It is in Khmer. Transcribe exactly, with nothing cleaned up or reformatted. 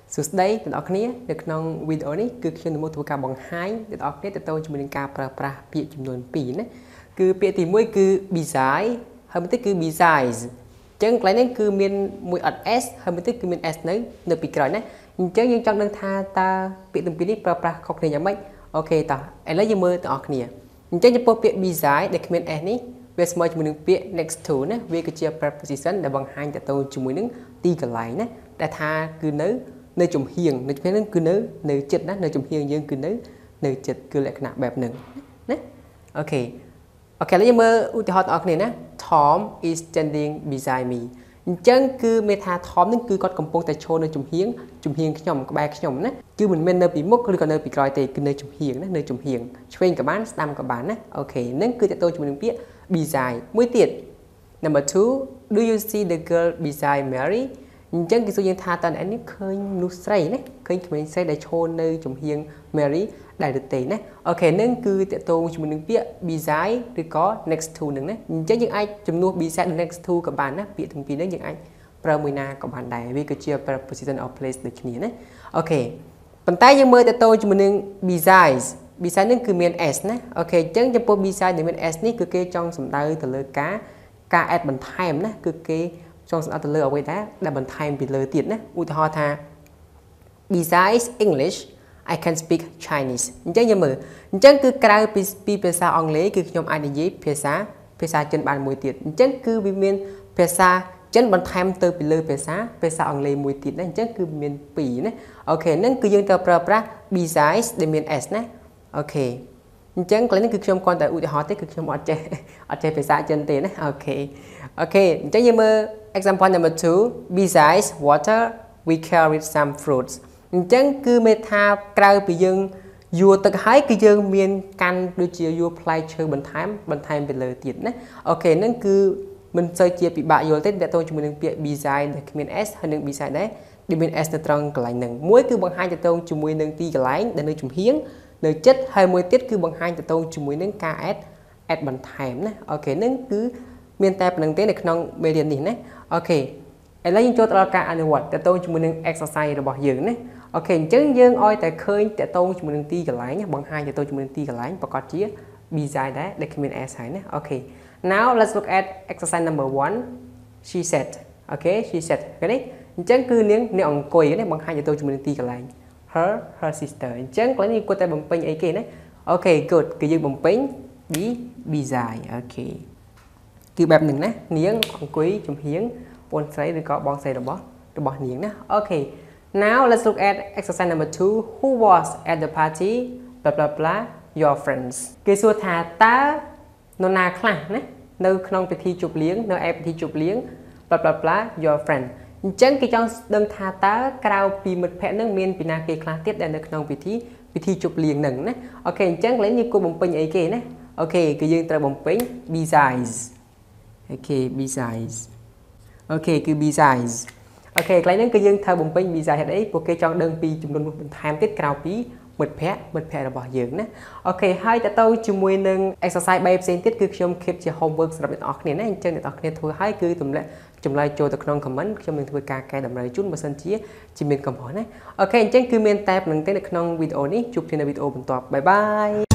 សួស្តីទាំងអស់គ្នានៅក្នុងវីដេអូនេះគឺខ្ញុំនឹងមកធ្វើការបង្ហាញទាំងអស់គ្នាទៅទៅជាមួយនឹងការប្រើប្រាស់ពាក្យចំនួនពីរណាគឺពាក្យទីមួយគឺ beside ហើយមួយទៀតគឺ besides អញ្ចឹងកន្លែងនេះគឺមានមួយអត់ s ហើយមួយទៀតគឺមាន s នៅនៅពីក្រោយណាអញ្ចឹងយើងចង់ដឹងថាតើពាក្យទាំងពីរនេះប្រើប្រាស់ខុសគ្នាយ៉ាងម៉េចអូខេតោះឥឡូវយើងមើលទាំងអស់គ្នាអញ្ចឹងចំពោះពាក្យ beside ដែលគ្មាន s នេះវាស្មើជាមួយនឹងពាក្យ next to ណាវាគឺជា preposition ដែលបង្ហាញទៅទៅជាមួយនឹងទីកន្លែងណាដែលថាគឺនៅនៅចំហៀងនៅចំហៀងហ្នឹងគឺនៅនៅចិត្តណានៅចំហៀងយើងគឺនៅនៅចិត្តគឺលក្ខណៈបែបហ្នឹងណាអូខេអូខេឥឡូវយើងមើលឧទាហរណ៍បងប្អូនណា Tom is standing beside me អញ្ចឹងគឺមានថា Tom ហ្នឹងគឺគាត់កំពុងតែឈរនៅចំហៀងចំហៀងខ្ញុំក្បែរខ្ញុំណាគឺមិនមែននៅពីមុខឬក៏នៅពីក្រោយទេគឺនៅចំហៀងណានៅចំហៀងឆ្វេងក៏បានស្ដាំក៏បានណាអូខេហ្នឹងគឺតទៅជាមួយនឹងពាក្យ beside មួយទៀត number two do you see the girl beside Mary អញ្ចឹងគេសួរយើងថាតើអ្នកនេះឃើញមនុស្សស្រីណាឃើញក្មេងស្រីដែលឈរនៅចំហៀង Mary ដែលទៅទេណាអូខេនឹងគឺតកតងជាមួយនឹងពាក្យ beside ឬក៏ next to នឹងណាអញ្ចឹងយើងអាចជំនួស beside និង next to ក៏បានណាពាក្យទាំងពីរនេះយើងអាចប្រើមួយណាក៏បានដែរវាគឺជា preposition of place ដូចគ្នាណាអូខេប៉ុន្តែយើងមើលតកតងជាមួយនឹង besides beside នឹងគឺមាន s ណាអូខេអញ្ចឹងចំពោះ beside ដែលមាន s នេះគឺគេចង់សំដៅទៅលើការការ add បន្ថែមណាគឺគេចង់សំដៅទៅលើអ្វីដែរដែលបន្ថែមពីលើទៀតណាឧទាហរណ៍ថា besides English I can speak Chinese អញ្ចឹងយើងមើលអញ្ចឹងគឺក្រៅពីពីភាសាអង់គ្លេសគឺខ្ញុំអាចនិយាយភាសាភាសាចិនបានមួយទៀតអញ្ចឹងគឺវាមានភាសាចិនបន្ថែមទៅពីលើភាសាភាសាអង់គ្លេសមួយទៀតណាអញ្ចឹងគឺមានពីរណាអូខេហ្នឹងគឺយើងត្រូវប្រើប្រាស់ besides ដែលមាន s ណាអូខេអញ្ចឹងកន្លែងនេះគឺខ្ញុំគ្រាន់តែឧទាហរណ៍ទេគឺខ្ញុំអត់ចេះអត់ចេះភាសាចិនទេណាអូខេអូខេអញ្ចឹងយើងមើល example number two besides water we carried some fruits អញ្ចឹងគឺមេថាក្រៅពីយើងយួរទឹកហើយគឺយើងមានកាន់ដូចជាយួរផ្លែឈើបន្ថែមបន្ថែមទៅលើទៀតណាអូខេហ្នឹងគឺមិនសូវជាពិបាកយល់ទេតើតើជាមួយនឹងពាក្យ beside ដែលគ្មាន s ហើយនឹង beside ដែរដែលមាន s នៅត្រង់កន្លែងហ្នឹងមួយគឺបង្ហាញទៅទៅជាមួយនឹងទីកន្លែងដែលនៅចំហៀងនៅចិត្តហើយមួយទៀតគឺបង្ហាញទៅទៅជាមួយនឹងការ add add បន្ថែមណាអូខេហ្នឹងគឺមានតែប៉ុណ្្នឹងទេនៅក្នុងមេរៀននេះណាអូខេឥឡូវយើងចូលទៅដល់ការអនុវត្តតទៅជាមួយនឹង exercise របស់យើងណាអូខេអញ្ចឹងយើងឲ្យតែឃើញតទៅជាមួយនឹងទីកន្លែងបង្ហាញទៅជាមួយនឹងទីកន្លែងប្រកាសជា beside ដែរដែលគ្មាន s ហើយណាអូខេ now let's look at exercise number one she said អូខេ she said ឃើញទេអញ្ចឹងគឺនាងនាងអង្គុយណាបង្ហាញទៅជាមួយនឹងទីកន្លែង her her sister អញ្ចឹងកន្លែងនេះគួរតែបំពេញអីគេណាអូខេ good គឺយើងបំពេញ be beside អូខេគឺបែបហ្នឹងណានាងអង្គុយចំហៀងបងស្រីឬក៏បងស្រីរបស់របស់នាងណាអូខេ now let's look at exercise number two who was at the party blah blah blah your friends គេសួរថាតើនរណាខ្លះណានៅក្នុងពិធីជប់លៀងនៅឯពិធីជប់លៀង blah blah blah your friend អញ្ចឹងគេចង់ដឹងថាតើក្រៅពីមិត្តភ័ក្តិនឹងមានពីណាគេខ្លះទៀតដែលនៅក្នុងពិធីពិធីជប់លៀងហ្នឹងណាអូខេអញ្ចឹងកន្លែងនេះគួរបំពេញអីគេណាអូខេគឺយើងត្រូវបំពេញ besides អូខេ besides អូខេគឺ besides អូខេកន្លែងហ្នឹងគឺយើងត្រូវបំពេញ besides ហេតុអីពួកគេចង់ដឹងពីចំនួនបន្ថែមទៀតក្រៅពីមិត្តភ័ក្តិមិត្តភ័ក្តិរបស់យើងណាអូខេហើយតទៅជាមួយនឹង exercise បែបផ្សេងទៀតគឺខ្ញុំ keep ជា homework សម្រាប់អ្នកនរគ្នាណាអញ្ចឹងអ្នកនរគ្នាធ្វើឲ្យគឺទម្លាក់ចម្លើយចូលទៅក្នុង comment ខ្ញុំនឹងធ្វើការកែតម្រូវជូនបើសិនជាជាមានកំហុសណាអូខេអញ្ចឹងគឺមានតែប៉ុណ្្នឹងទេនៅក្នុងវីដេអូនេះជួបគ្នានៅវីដេអូបន្ទាប់បាយបាយ